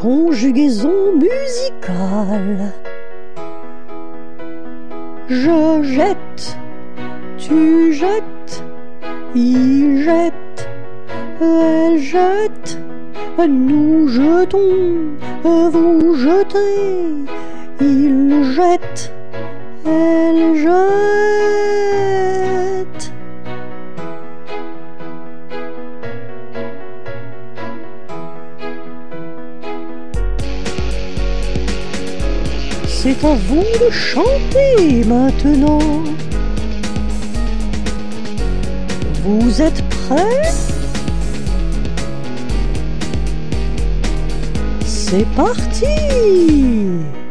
Conjugaison musicale. Je jette, tu jettes, il jette, elle jette, nous jetons, vous jetez, il jette, elle jette. C'est à vous de chanter maintenant. Vous êtes prêts? C'est parti!